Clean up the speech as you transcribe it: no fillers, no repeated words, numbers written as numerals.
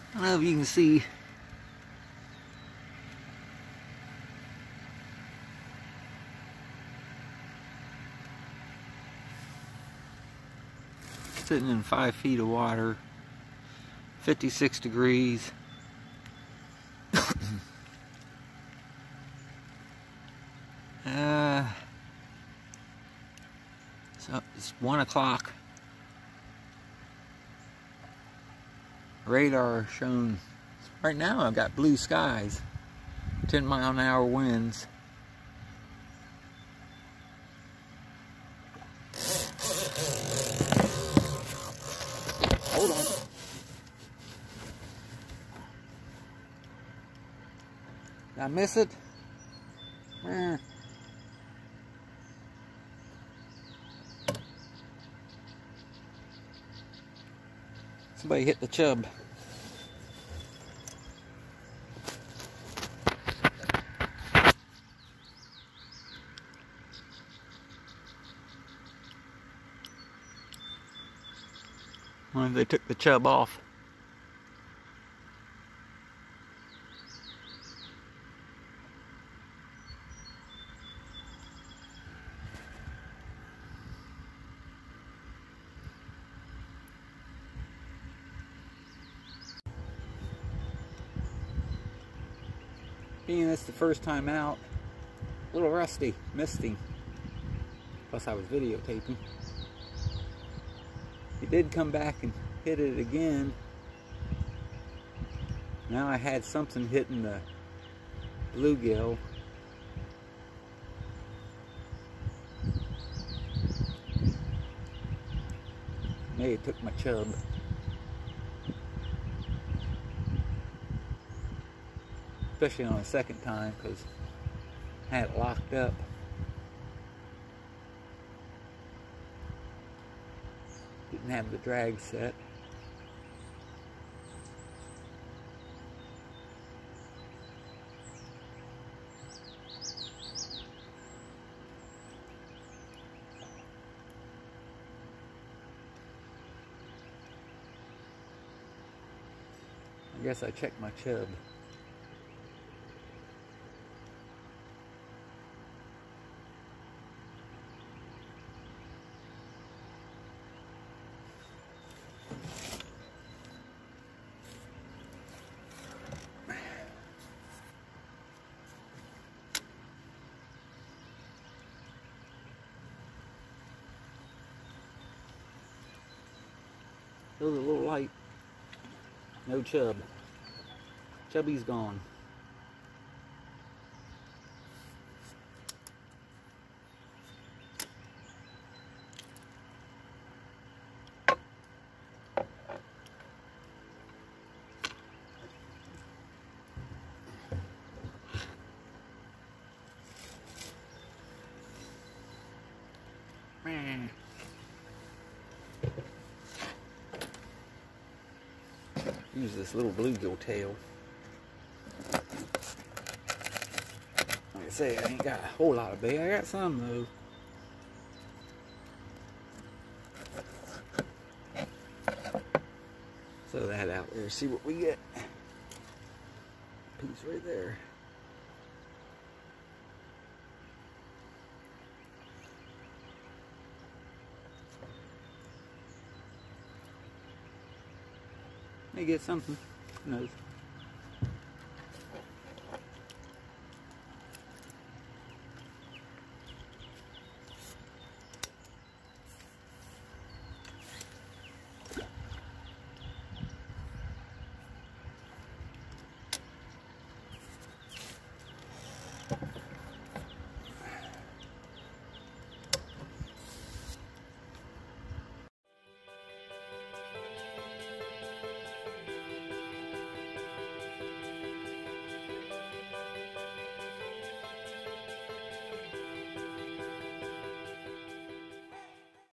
I don't know if you can see. Sitting in 5 feet of water, 56 degrees. So it's 1 o'clock. Radar showing right now I've got blue skies, 10-mile-an-hour winds. Hold on. Did I miss it? Somebody hit the chub. Well, they took the chub off. Being this the first time out, a little rusty, misty. Plus I was videotaping. He did come back and hit it again. Now I had something hitting the bluegill. Maybe it took my chub. Especially on the second time, because I had it locked up. Didn't have the drag set. I guess I checked my chub. Still a little light. No chub. Chubby's gone. Use this little bluegill tail. Like I say, I ain't got a whole lot of bait. I got some though. Throw that out there, see what we get. Piece right there. May get something. Who knows?